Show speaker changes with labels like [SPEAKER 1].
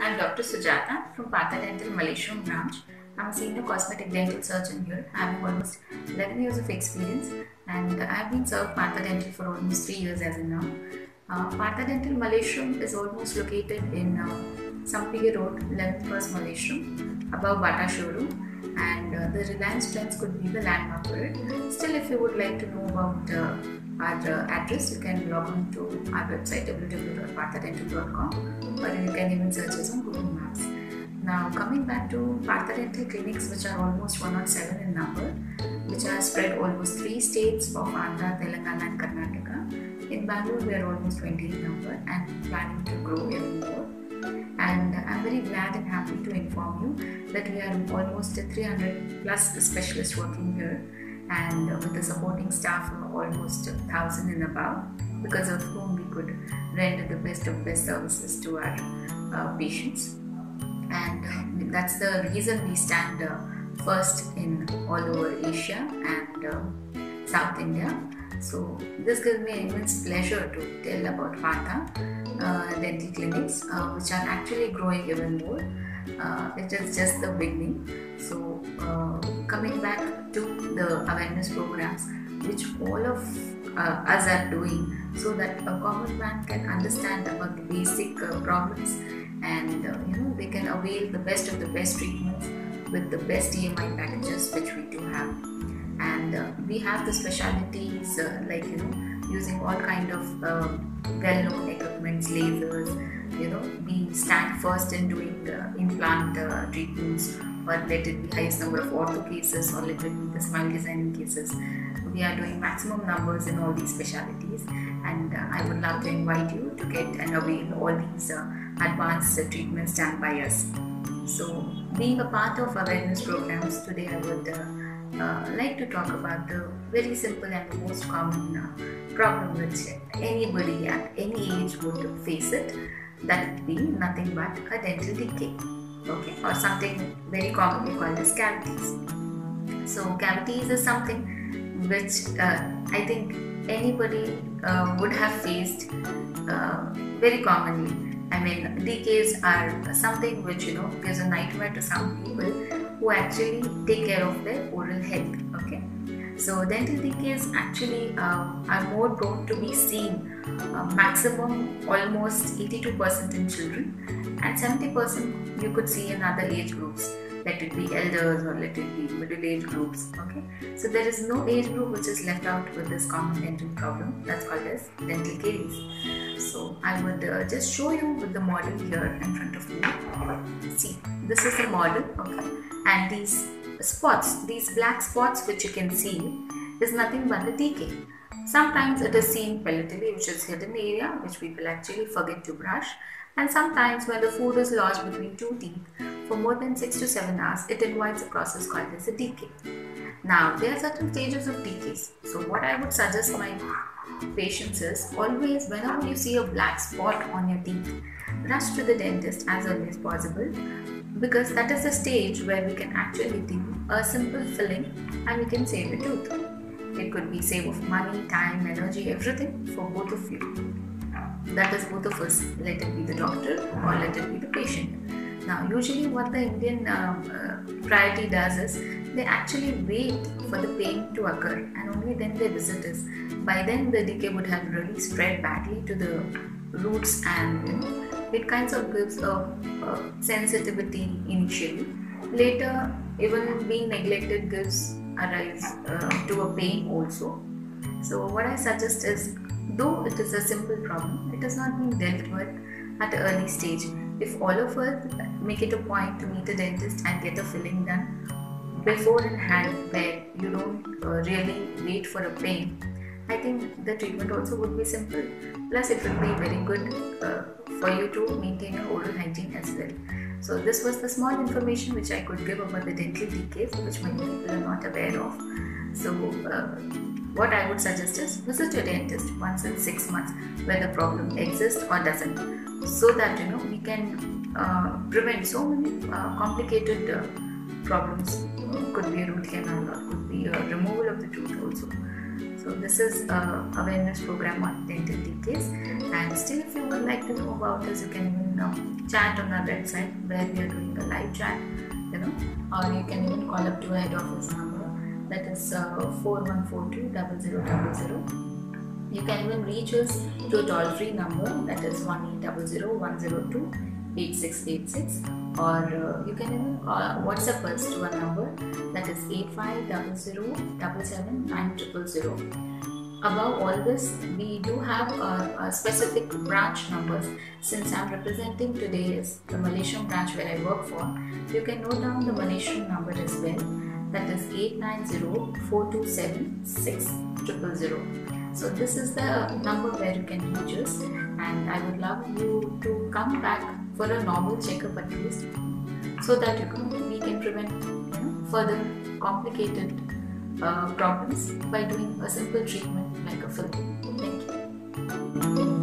[SPEAKER 1] I'm Dr. Sujata from Partha Dental Malaysia branch. I'm a senior cosmetic dental surgeon here, having almost 11 years of experience, and I've been served Partha Dental for almost 3 years as of now. Partha Dental Malaysia is almost located in Sampige Road, 11th Cross Malaysia, above Bata showroom, and the Reliance Trends could be the landmark for it. Still, if you would like to know about our address, you can log on to our website www.parthadental.com, or you can even search us on Google Maps. Now, coming back to Partha Dental clinics, which are almost 107 in number, which are spread almost 3 states of Andhra, Telangana and Karnataka. In Bangalore, we are almost 20 in number and planning to grow even more. And I'm very glad and happy to inform you that we are almost 300 plus specialists working here, and with the supporting staff of almost 1,000 and above, because of whom we could render the best of best services to our patients. And that's the reason we stand first in all over Asia and South India. So this gives me immense pleasure to tell about Partha dental clinics, which are actually growing even more. It is just the beginning. So coming back to the awareness programs which all of us are doing, so that a common man can understand about the basic problems, and they can avail the best of the best treatments with the best EMI packages which we do have. And we have the specialities like using all kind of well-known equipments, lasers. We stand first in doing implant treatments, or let it be highest number of ortho cases, or let it be the smile designing cases. We are doing maximum numbers in all these specialities, and I would love to invite you to get and avail all these advanced treatments done by us. So, being a part of awareness programs, today I would like to talk about the very simple and the most common problem which anybody at any age would face it. That would be nothing but a dental decay, okay, or something very commonly called as cavities. So cavities is something which I think anybody would have faced very commonly. I mean, decays are something which gives a nightmare to some people who actually take care of their oral health. Okay, so dental decays actually are more prone to be seen, maximum almost 82% in children, and 70% you could see in other age groups. Let it be elders or let it be middle age groups. Okay, so there is no age group which is left out with this common dental problem that's called as dental caries. So I would just show you with the model here in front of me. See, this is the model, okay, and these spots, these black spots which you can see, is nothing but the decay. Sometimes it is seen palatally, which is hidden area which people actually forget to brush, and sometimes when the food is lodged between two teeth for more than 6 to 7 hours, it invites a process called as a decay. Now, there are certain stages of decays. So what I would suggest my patients is, always whenever you see a black spot on your teeth, rush to the dentist as early as possible, because that is the stage where we can actually do a simple filling and we can save the tooth. It could be save of money, time, energy, everything for both of you. That is both of us, let it be the doctor or let it be the patient. Now, usually what the Indian priority does is, they actually wait for the pain to occur and only then they visit us. By then the decay would have really spread badly to the roots, and it kind of gives a sensitivity initially. Later, even being neglected gives a rise to a pain also. So what I suggest is, though it is a simple problem, it is not being dealt with at an early stage. If all of us make it a point to meet a dentist and get a filling done before in hand, where you don't really wait for a pain, I think the treatment also would be simple. Plus, it would be very good for you to maintain your oral hygiene as well. So this was the small information which I could give about the dental decays, which many people are not aware of. So what I would suggest is, visit your dentist once in 6 months where the problem exists or doesn't, so that we can prevent so many complicated problems. Could be a root canal, or could be a removal of the tooth also. So So this is awareness program on dental details. And still, if you would like to know about us, you can even chat on our website where we are doing a live chat, or you can even call up to a head office number, that is 4142 0000. You can even reach us to a toll-free number, that is 1-800-102-8686, or you can even WhatsApp us to a number, that is 8500777900. Above all this, we do have specific branch numbers. Since I am representing today is the Malaysian branch where I work for, you can note down the Malaysian number as well, that is 890-427-6000. So this is the number where you can reach us, and I would love you to come back for a normal checkup at least, so that we can prevent further complicated problems by doing a simple treatment like a filling. Thank you.